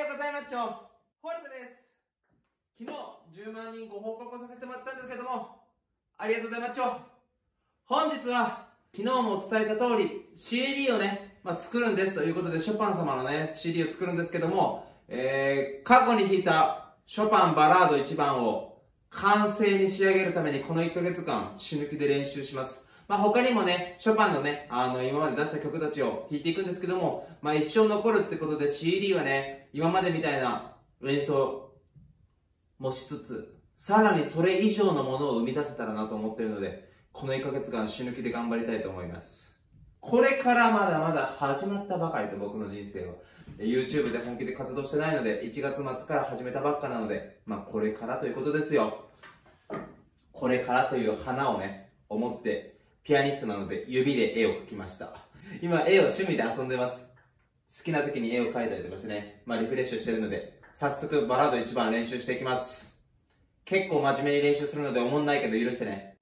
ようございます。ホルトです。昨日10万人ご報告させてもらったんですけども、ありがとうございます。本日は昨日も伝えた通り CD をね、作るんですということで、ショパン様のね CD を作るんですけども、過去に弾いたショパンバラード1番を完成に仕上げるためにこの1ヶ月間死ぬ気で練習します。他にもね、ショパンのね、今まで出した曲たちを弾いていくんですけども、一生残るってことで CD はね、今までみたいな演奏もしつつ、さらにそれ以上のものを生み出せたらなと思っているので、この1ヶ月間死ぬ気で頑張りたいと思います。これからまだまだ始まったばかりと、僕の人生は。YouTube で本気で活動してないので、1月末から始めたばっかなので、これからということですよ。これからという花をね、思って、ピアニストなので指で絵を描きました。今絵を趣味で遊んでます。好きな時に絵を描いたりとかしてね、リフレッシュしてるので、早速バラード1番練習していきます。結構真面目に練習するのでおもんないけど許してね。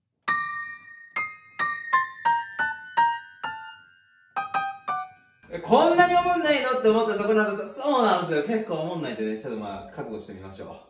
こんなにおもんないのって思ったそこなんだと、そうなんですよ。結構おもんないんでね、ちょっと覚悟してみましょう。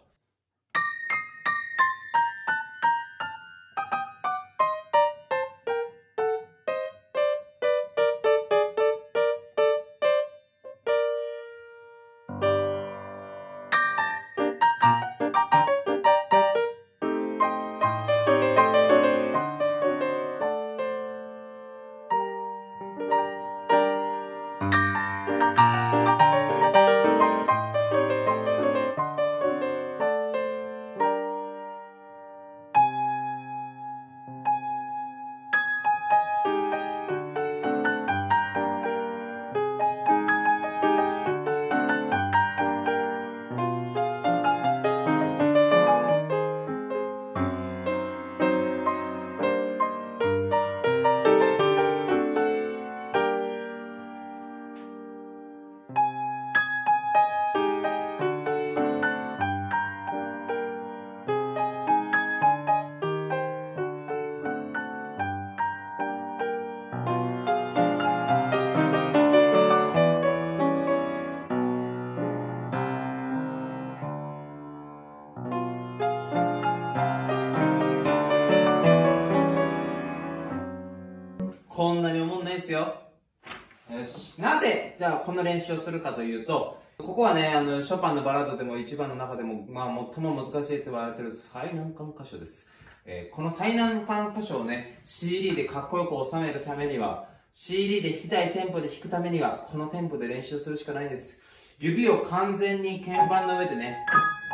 こんなにおもんないですよ。よし。なぜ、じゃあこの練習をするかというと、ここはね、ショパンのバラードでも一番の中でも、最も難しいと言われている最難関箇所です。この最難関箇所をね、CD でかっこよく収めるためには、CD で弾きたいテンポで弾くためには、このテンポで練習するしかないんです。指を完全に鍵盤の上でね、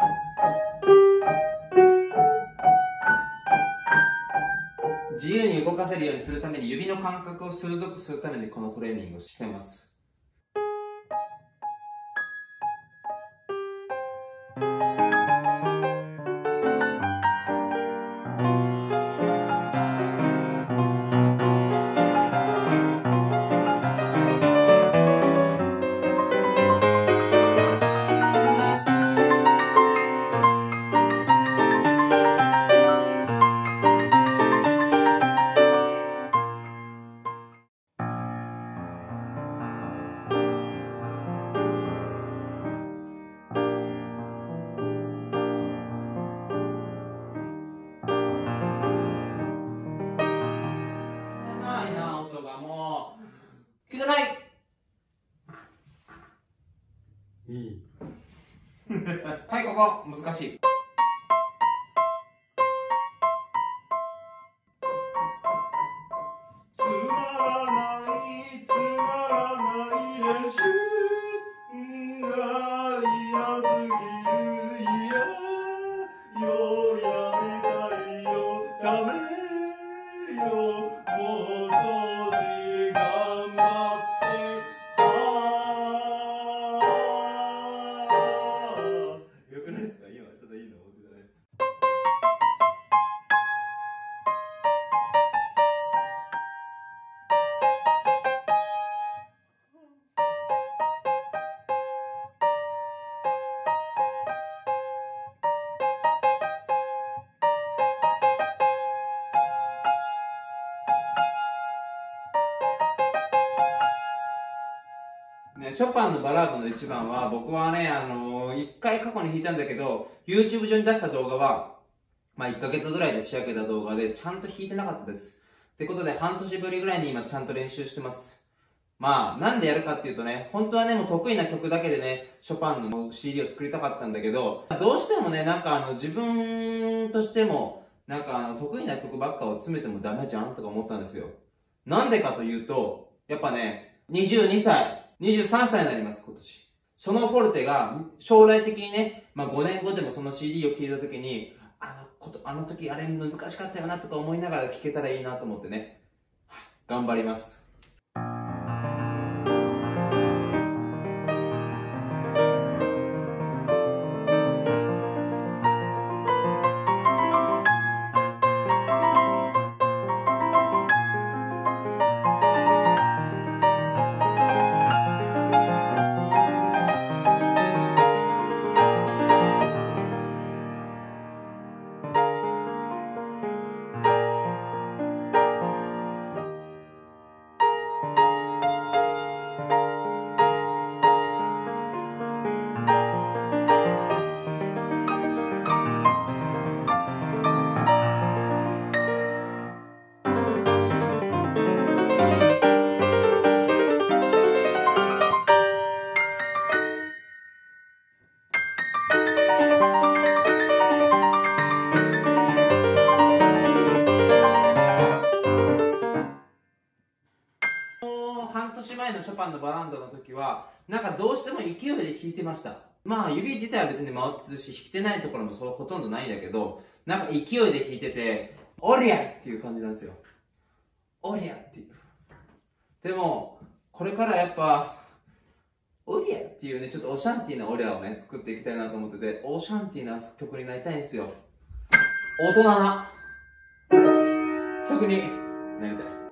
自由に動かせるようにするために、指の感覚を鋭くするためにこのトレーニングをしてます。汚い。いい。はい、ここ難しい。つまらない練習が嫌すぎる。いややめたいよ。ダメよ。もう少し頑張って。よくないですか？今ちょっといいショパンのバラードの一番は、僕はね、一回過去に弾いたんだけど、YouTube 上に出した動画は、まあ1ヶ月ぐらいで仕上げた動画で、ちゃんと弾いてなかったです。ってことで、半年ぶりぐらいに今ちゃんと練習してます。まあ、なんでやるかっていうとね、本当はね、もう得意な曲だけでね、ショパンの CD を作りたかったんだけど、どうしてもね、自分としても、得意な曲ばっかを詰めてもダメじゃんとか思ったんですよ。なんでかというと、やっぱね、22歳、23歳になります、今年。そのフォルテが、将来的にね、まあ5年後でもその CD を聴いた時に、あの時あれ難しかったよなとか思いながら聴けたらいいなと思ってね、頑張ります。半年前のショパンのバランドの時は、どうしても勢いで弾いてました。まあ指自体は別に回ってるし、弾けてないところもほとんどないんだけど、勢いで弾いてて、おりゃっていう感じなんですよ。おりゃっていう。でも、これからやっぱ、おりゃっていうね、ちょっとオシャンティーなオリャをね、作っていきたいなと思ってて、オシャンティーな曲になりたいんですよ。大人な曲になりたい。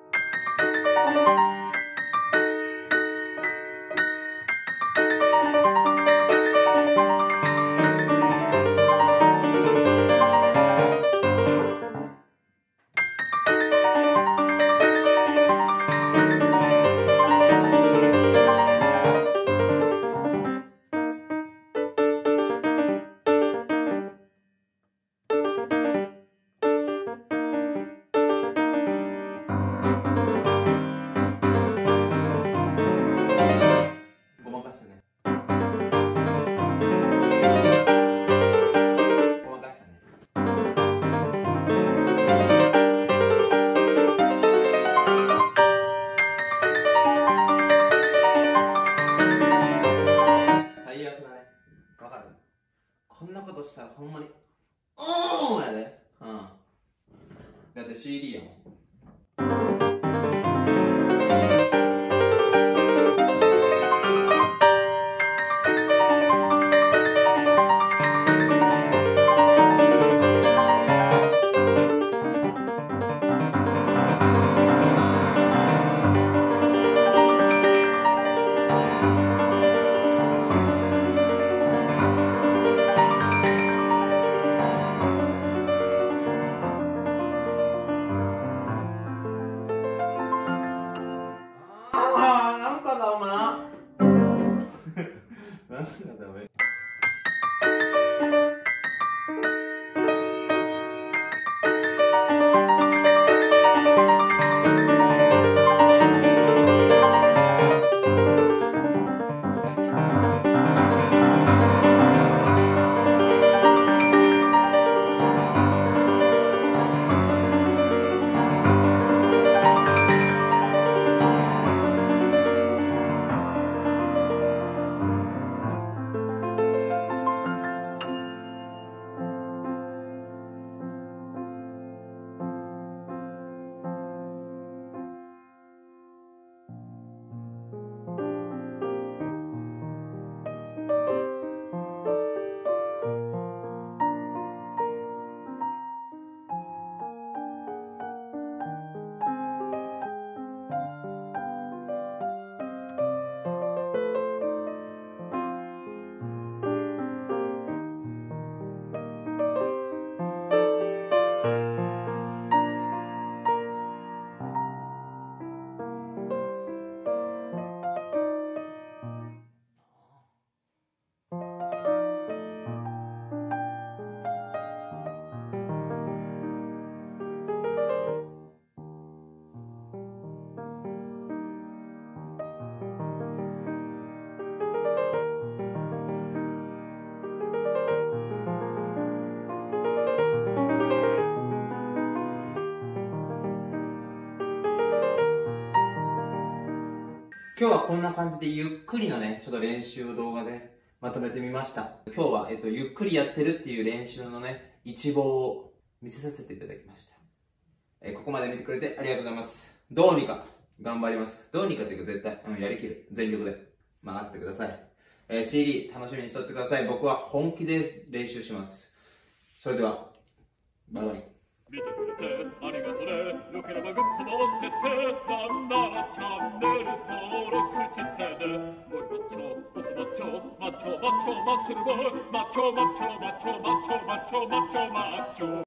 ごまかしてね。ごまかしてね。最悪だね。わかる？こんなことしたらほんまにおーやで。うん。だって CD やもん。なんかダメ。なんかダメ。 今日はこんな感じでゆっくりのね、ちょっと練習動画でまとめてみました。今日は、ゆっくりやってるっていう練習のね、一望を見せさせていただきました。ここまで見てくれてありがとうございます。どうにか頑張ります。どうにかというか絶対、やりきる。全力で。任せてください。CD 楽しみにしとってください。僕は本気で練習します。それでは、バイバイ。 見てくれてありがとね。よければグッドも押してて、なんならチャンネル登録してね。ゴリマッチョ、ボスマッチョ、マッチョマッチョマッスルボーイ、マッチョマッチョマッチョマッチョマッチョマッチョマッチョ。